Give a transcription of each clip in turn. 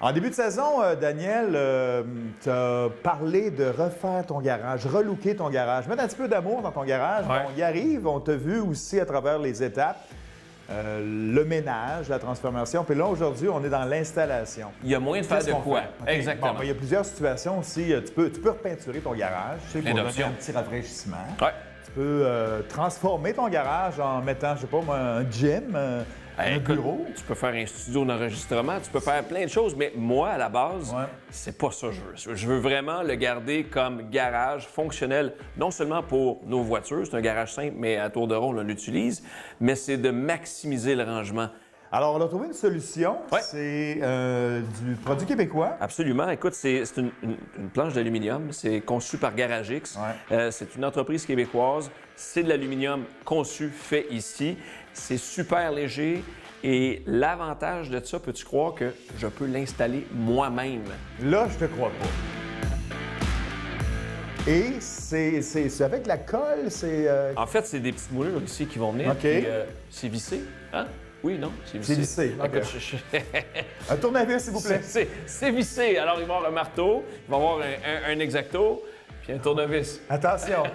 En début de saison, Daniel, tu as parlé de refaire ton garage, relooker ton garage, mettre un petit peu d'amour dans ton garage. Ouais. On y arrive, on t'a vu aussi à travers les étapes, le ménage, la transformation. Puis là, aujourd'hui, on est dans l'installation. Il y a moyen de faire Qu'est-ce de qu'on quoi? fait? OK. Exactement. Bon, ben, il y a plusieurs situations aussi. Tu peux repeinturer ton garage, tu sais, Plein pour donner d'options. un petit rafraîchissement. Ouais. Tu peux transformer ton garage en mettant, je sais pas moi, un gym, un Écoute, bureau. tu peux faire un studio d'enregistrement, tu peux faire plein de choses, mais moi, à la base, Ouais. c'est pas ça que je veux. Je veux vraiment le garder comme garage fonctionnel, non seulement pour nos voitures, c'est un garage simple, mais à tour de rôle, on l'utilise, mais c'est de maximiser le rangement. Alors, on a trouvé une solution. Ouais. C'est du produit québécois. Absolument. Écoute, c'est une planche d'aluminium. C'est conçu par GarageX. Ouais. C'est une entreprise québécoise. C'est de l'aluminium conçu, fait ici. C'est super léger. Et l'avantage de ça, peux-tu croire que je peux l'installer moi-même? Là, je te crois pas. Et c'est avec la colle, c'est... En fait, c'est des petites moulures ici qui vont venir. OK. Puis, c'est vissé. Hein? Oui, non? C'est vissé. C'est vissé, OK. Écoute, Un tournevis, s'il vous plaît. c'est vissé. Alors, il va y avoir un marteau, il va y avoir un exacto, puis un tournevis. Attention.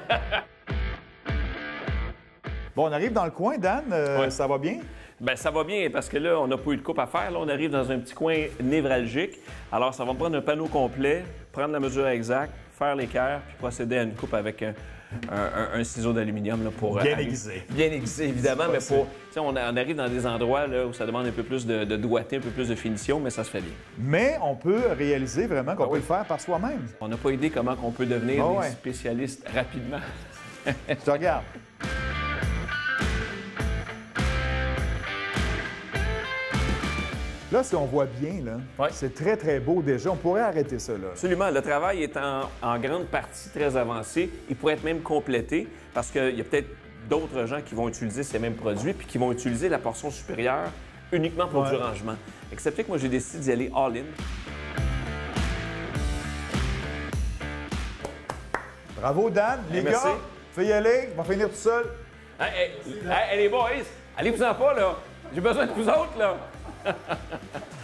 Bon, on arrive dans le coin, Dan. Ouais. Ça va bien? Bien, ça va bien parce que là, on n'a pas eu de coupe à faire. Là, on arrive dans un petit coin névralgique. Alors, ça va me prendre un panneau complet, prendre la mesure exacte, faire l'équerre, puis procéder à une coupe avec un ciseau d'aluminium là, pour... Bien aiguisé. Bien aiguisé, évidemment, mais C'est pour... Tu sais, on arrive dans des endroits là, où ça demande un peu plus de doigté, un peu plus de finition, mais ça se fait bien. Mais on peut réaliser vraiment qu'on peut le faire par soi-même. On n'a pas idée comment on peut devenir Ah des ouais. spécialistes rapidement. Je te regarde. Là, si on voit bien, là, Ouais. c'est très, très beau déjà. On pourrait arrêter ça, là. Absolument. Le travail est en grande partie très avancé. Il pourrait être même complété parce qu'il y a peut-être d'autres gens qui vont utiliser ces mêmes produits puis qui vont utiliser la portion supérieure uniquement pour Ouais. du rangement. Excepté que moi, j'ai décidé d'y aller all-in. Bravo, Dan. Les merci. gars, tu veux y aller? On va finir tout seul. Hey, les boys, allez-vous-en pas, là. J'ai besoin de vous autres, là.